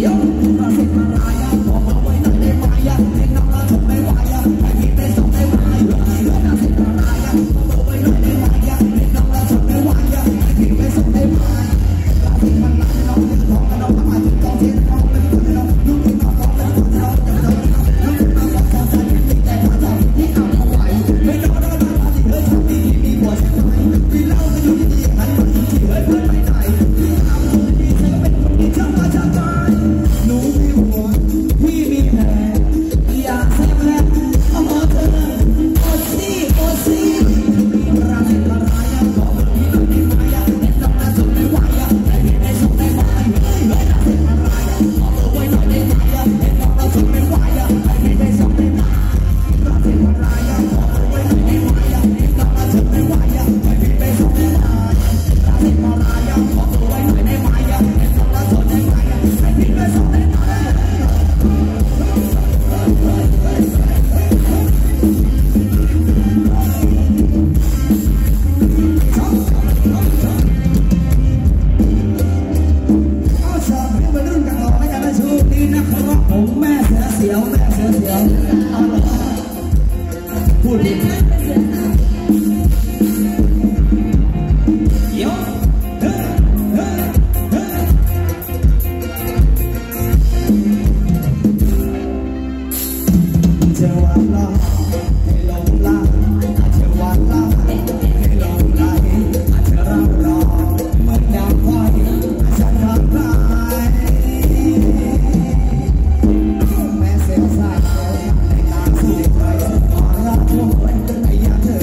Hãy subscribe cho kênh Ghiền Mì Gõ để không bỏ lỡ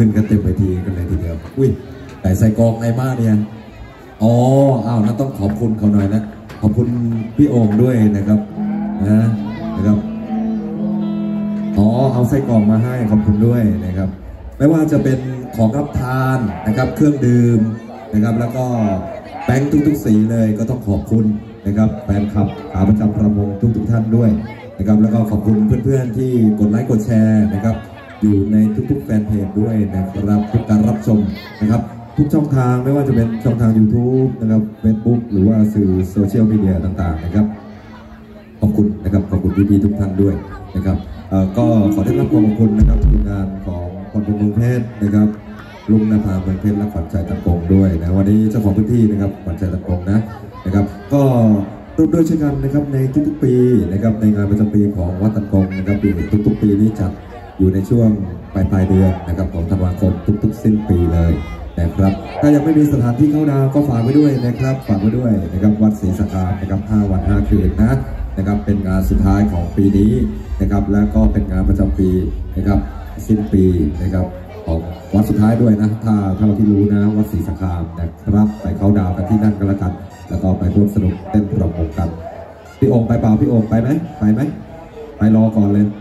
ขึ้นกันเต็มเวทีกันเลยทีเดียวอุ้ยแต่ใส่กองในบ้านเนี่ยอ๋ออ้าวนะต้องขอบคุณเขาหน่อยนะขอบคุณพี่โอ่งด้วยนะครับนะครับอ๋อเอาไส้กรอกมาให้ขอบคุณด้วยนะครับไม่ว่าจะเป็นของรับทานนะครับเครื่องดื่มนะครับแล้วก็แป้งทุกๆสีเลยก็ต้องขอบคุณนะครับแฟนคลับขาประจำประมงทุกท่านด้วยนะครับแล้วก็ขอบคุณเพื่อนๆที่กดไลค์กดแชร์นะครับอยู่ในทุกๆแฟนเพจด้วยนะครับทุกการรับชมนะครับทุกช่องทางไม่ว่าจะเป็นช่องทาง YouTube นะครับ Facebook หรือว่าสื่อโซเชียลมีเดียต่างๆนะครับขอบคุณนะครับขอบคุณพี่ๆทุกท่านด้วยนะครับก็ขอได้รับความขอบคุณนะครับทีมงานของคนเมืองเพชรนะครับลุงนภาเมืองเพชรและขวัญใจตะกงด้วยนะวันนี้เจ้าของพื้นที่นะครับขวัญใจตะกงนะครับก็ร่วมด้วยช่วยกันนะครับในทุกๆปีนะครับในงานประจำปีของวัดตะกงนะครับปีทุกๆปีนี้จัดอยู่ในช่วงปลายเดือนนะครับของธันวาคมทุกๆสิ้นปีเลยนะครับถ้ายังไม่มีสถานที่เข้าดาวก็ฝากไว้ด้วยนะครับฝากไว้ด้วยนะครับวัดศรีสักการนะครับ5 วัน 5 คืนนะครับเป็นงานสุดท้ายของปีนี้นะครับและก็เป็นงานประจำปีนะครับสิ้นปีนะครับของวัดสุดท้ายด้วยนะถ้าเราที่รู้นะวัดศรีสักการนะครับไปเข้าดาวกันที่นั่นกันละกันแล้วก็ไปร่วมสนุกเต้นรำวงกันพี่โอ่งไปเปล่าพี่โอ่งไปไหมไปรอก่อนเลย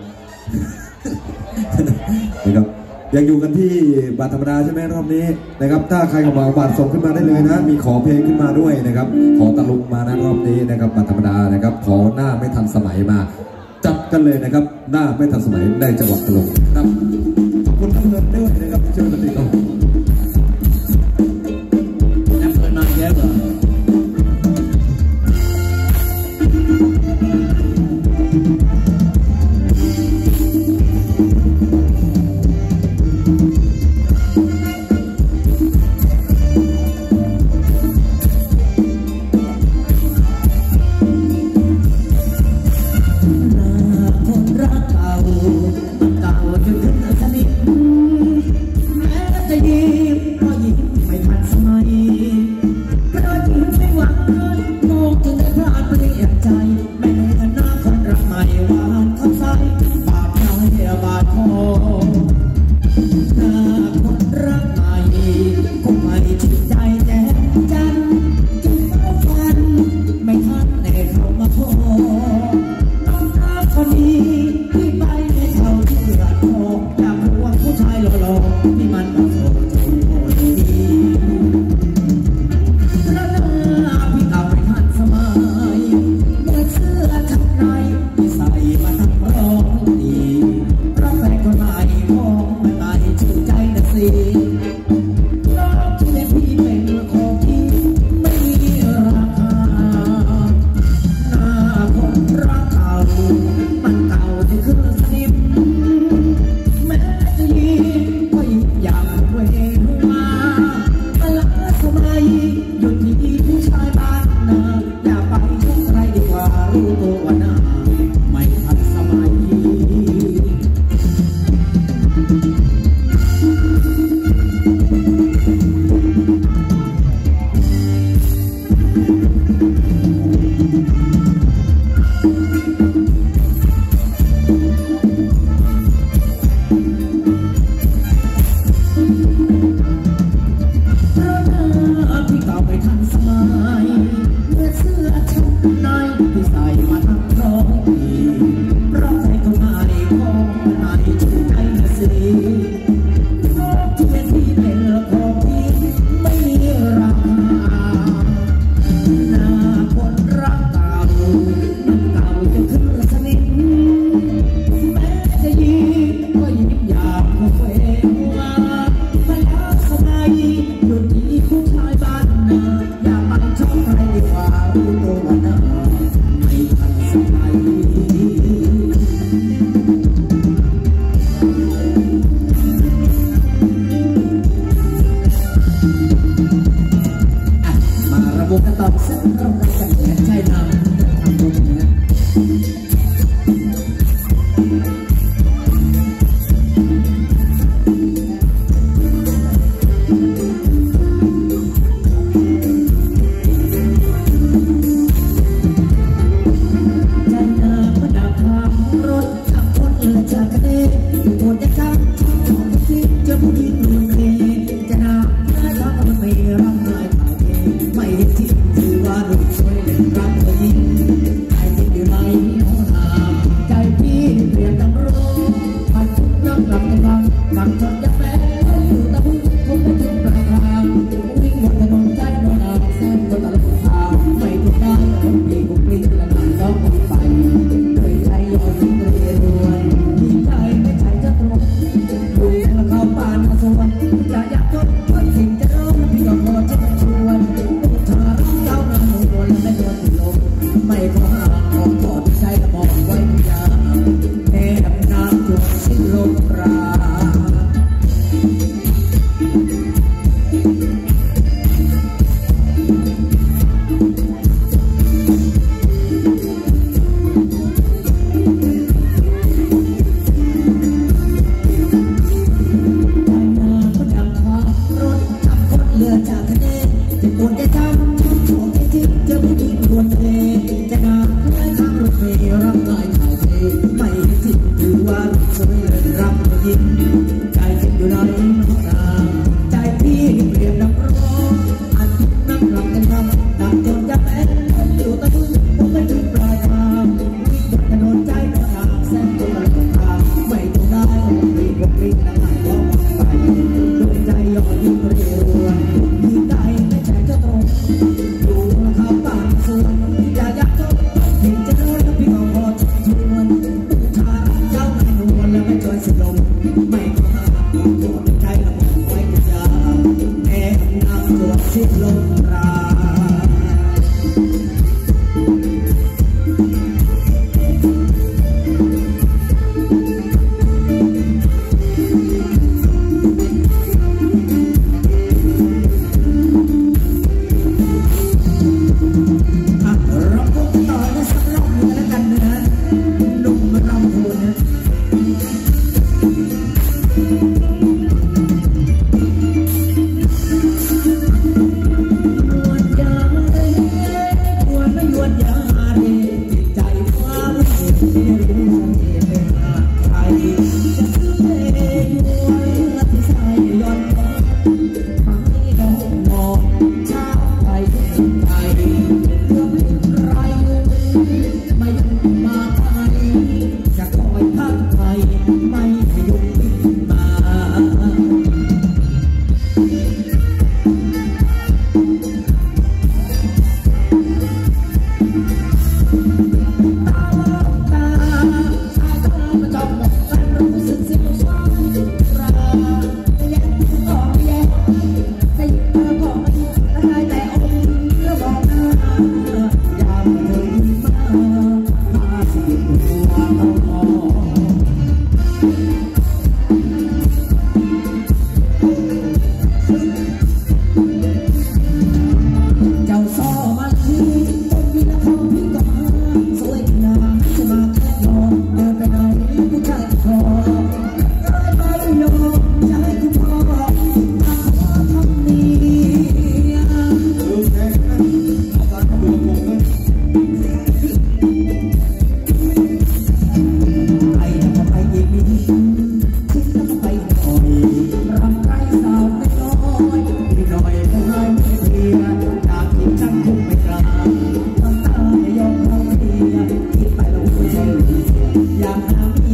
นะครับยังอยู่กันที่บัตรธรรมดาใช่ไหมรอบนี้นะครับถ้าใครกับบัตรส่งขึ้นมาได้เลยนะมีขอเพลงขึ้นมาด้วยนะครับขอตะลุงมานะรอบนี้นะครับบัตรธรรมดานะครับขอหน้าไม่ทันสมัยมาจับกันเลยนะครับหน้าไม่ทันสมัยในจังหวัดตะลุงครับขอบคุณน้ำเงินด้วยนะครับเชิญมาติดต่อน้ำเงินมาเยอะเหรอจากกระเด็นโดนจะจับที่จะพูดที่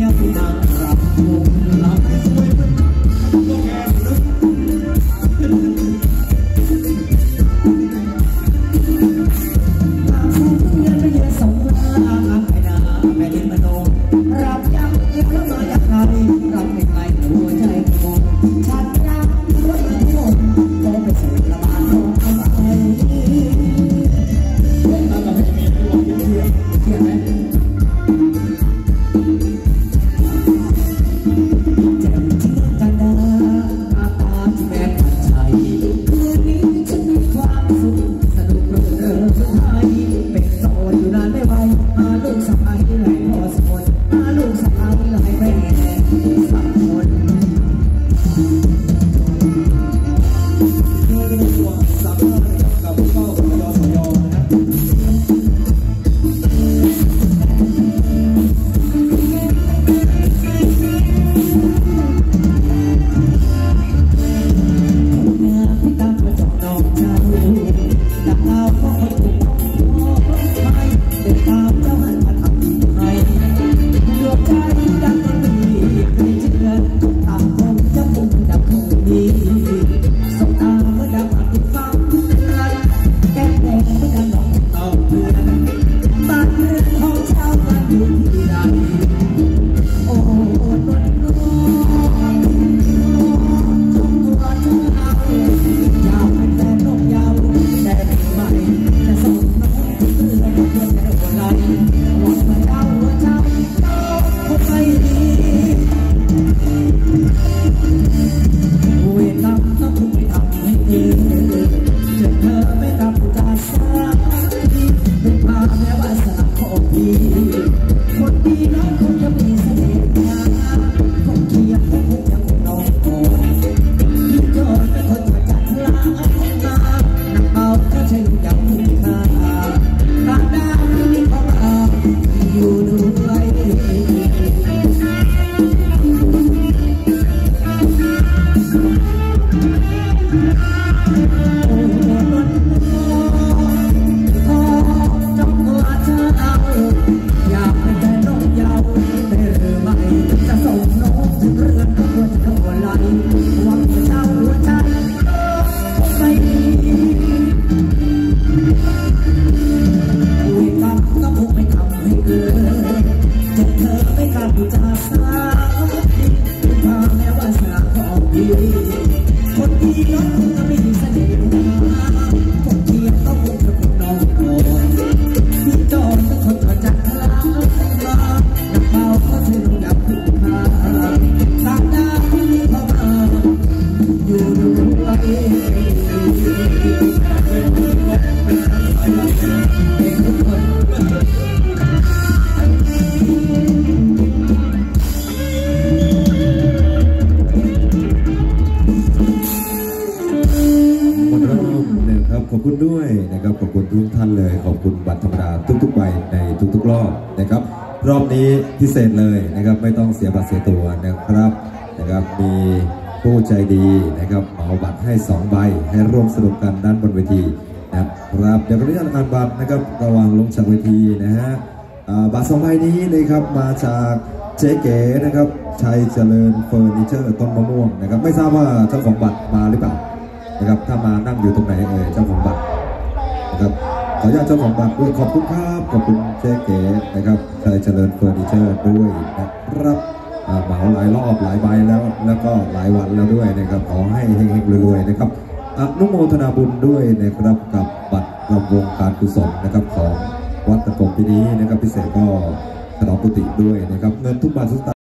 วที่นางรำวงลำให้สวยเป็นตัวแกนลึกตามแสงเงินระยะสองลาไอ้นาแม่ดินมโนรับยังเอ็มแล้วมาอย่างไรรับไม่ไกลหัวใจกงฉันรักรถมันโง่ก็ไปสู่ละบาดของเขาไปเล่นตามกับเพลงนี้ตัวเที่ยงไหมขอบคุณด้วยนะครับขอบคุณทุกท่านเลยขอบคุณบัตรธรรมดาทุกๆใบในทุกๆรอบนะครับรอบนี้พิเศษเลยนะครับไม่ต้องเสียบัตรเสียตัวนะครับมีผู้ใจดีนะครับเหมาบัตรให้2ใบให้ร่วมสนุกกันด้านบนเวทีนะครับเดี๋ยววันนี้จะอ่านบัตรนะครับระหว่างลงจากเวทีนะฮะบัตร2ใบนี้นะครับมาจากเจ๊เก๋นะครับชัยเจริญเฟอร์นิเจอร์ต้นมะม่วงนะครับไม่ทราบว่าเจ้าของบัตรมาหรือเปล่านะครับถ้ามานั่งอยู่ตรงไหนเจ้าของบัตรนะครับขออนุญาตเจ้าของบัตรด้วยขอบคุณครับขอบคุณเจ๊เก๋นะครับชัยเจริญเฟอร์นิเจอร์ด้วยนะครับเหมาหลายรอบหลายใบแล้วก็หลายวันแล้วด้วยนะครับขอให้เฮงๆรวยๆนะครับอนุโมทนาบุญด้วยนะครับกับบัตรรำวงการกุศลนะครับของวัดตะกงปีนี้นะครับพิเศษก็ฉลองกุฏิด้วยนะครับเงินทุกบาททุกสตางค์